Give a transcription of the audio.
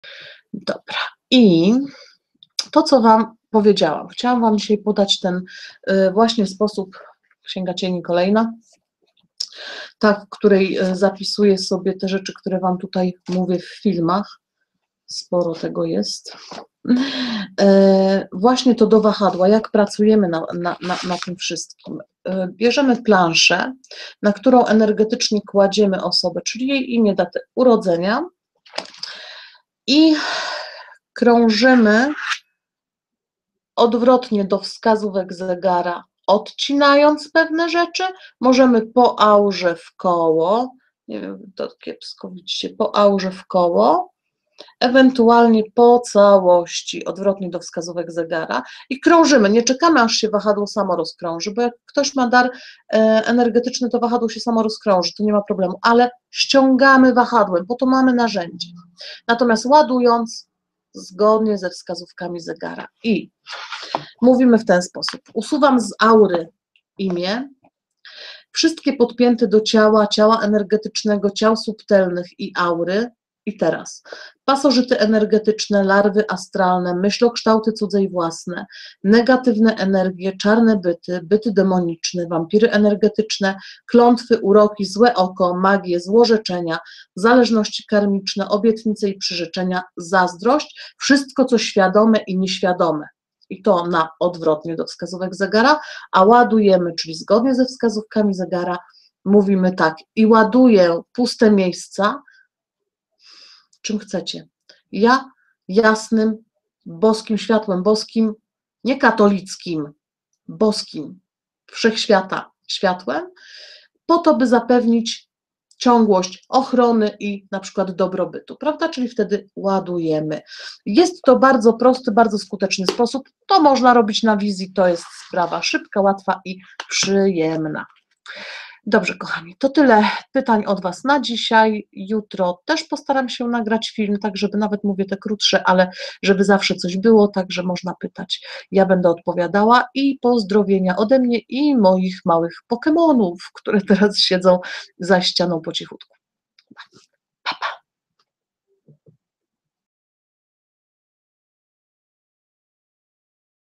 Dobra. I to, co Wam powiedziałam, chciałam Wam dzisiaj podać ten właśnie sposób, Księga Cieni kolejna, ta, w której zapisuję sobie te rzeczy, które Wam tutaj mówię w filmach. Sporo tego jest. Właśnie to do wahadła, jak pracujemy na tym wszystkim. Bierzemy planszę, na którą energetycznie kładziemy osobę, czyli jej imię, datę urodzenia i krążymy odwrotnie do wskazówek zegara, odcinając pewne rzeczy. Możemy po aurze w koło, nie wiem, to kiepsko widzicie, po aurze w koło, ewentualnie po całości, odwrotnie do wskazówek zegara i krążymy, nie czekamy, aż się wahadło samo rozkrąży, bo jak ktoś ma dar energetyczny, to wahadło się samo rozkrąży, to nie ma problemu, ale ściągamy wahadłem, po to mamy narzędzie. Natomiast ładując, zgodnie ze wskazówkami zegara i mówimy w ten sposób, usuwam z aury imię, wszystkie podpięte do ciała, ciała energetycznego, ciał subtelnych i aury. I teraz pasożyty energetyczne, larwy astralne, myślokształty cudze i własne, negatywne energie, czarne byty, byty demoniczne, wampiry energetyczne, klątwy, uroki, złe oko, magie, złorzeczenia, zależności karmiczne, obietnice i przyrzeczenia, zazdrość, wszystko co świadome i nieświadome. I to na odwrotnie do wskazówek zegara, a ładujemy, czyli zgodnie ze wskazówkami zegara, mówimy tak, i ładuję puste miejsca, czym chcecie. Ja jasnym, boskim światłem, boskim, nie katolickim, boskim, wszechświata światłem, po to, by zapewnić ciągłość ochrony i na przykład dobrobytu, prawda? Czyli wtedy ładujemy. Jest to bardzo prosty, bardzo skuteczny sposób. To można robić na wizji, to jest sprawa szybka, łatwa i przyjemna. Dobrze, kochani, to tyle pytań od Was na dzisiaj. Jutro też postaram się nagrać film, tak żeby nawet mówię te krótsze, ale żeby zawsze coś było, tak że można pytać. Ja będę odpowiadała i pozdrowienia ode mnie i moich małych Pokemonów, które teraz siedzą za ścianą po cichutku.